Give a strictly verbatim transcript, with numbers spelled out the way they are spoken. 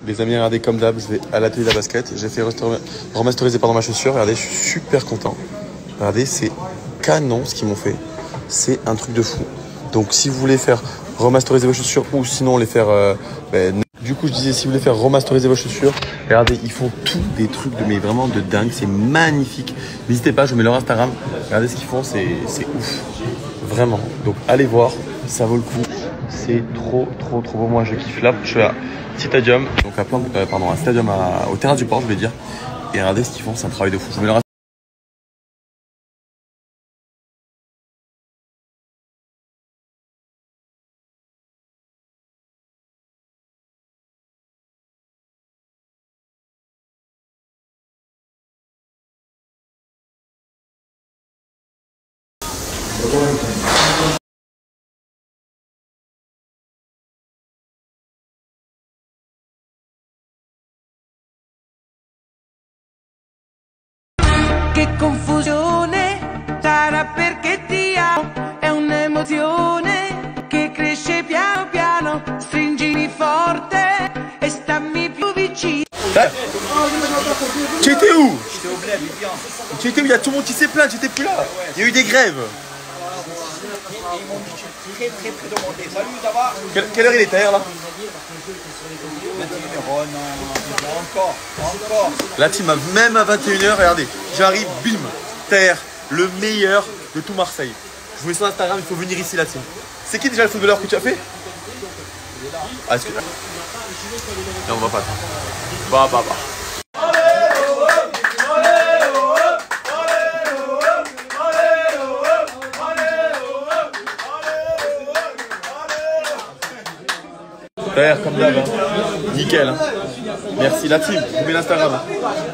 Les amis, regardez, comme d'hab, je vais à l'atelier de la basket. J'ai fait remasteriser pardon, ma chaussure. Regardez, je suis super content. Regardez, c'est canon ce qu'ils m'ont fait. C'est un truc de fou. Donc, si vous voulez faire remasteriser vos chaussures ou sinon les faire... Euh, ben, du coup, je disais, si vous voulez faire remasteriser vos chaussures, regardez, ils font tous des trucs de, mais vraiment de dingue. C'est magnifique. N'hésitez pas, je mets leur Instagram. Regardez ce qu'ils font, c'est ouf. Vraiment. Donc, allez voir. Ça vaut le coup. C'est trop, trop, trop beau. Moi, je kiffe. Là, je suis à Stadium. Donc, à plein de, euh, pardon, à Stadium, à, au terrain du port, je vais dire. Et regardez ce qu'ils font. C'est un travail de fou. Je mets leur Che confusione, sarà perché ti amo, è un'emozione che cresce piano piano, stringimi forte e stammi più vicino. Tu étais où? J'étais au bled, viens. Tu étais où? Il y a tout le monde qui s'est plaint, j'étais plus là. Il y a eu des grèves. Ils m'ont dit très très très demandé. Salut, ça va? Quelle, quelle heure il est là? vingt et une heures, oh non, encore, encore. La team, même à vingt et une heures, regardez, j'arrive, bim, terre, le meilleur de tout Marseille. Je vous mets sur Instagram, il faut venir ici, la team. C'est qui déjà le footballeur que tu as fait? Ah, est-ce que... Non, on va pas. Bah, bah, bah. Terre, comme d'hab, hein. Nickel. Hein. Merci la team, vous mets l'Instagram.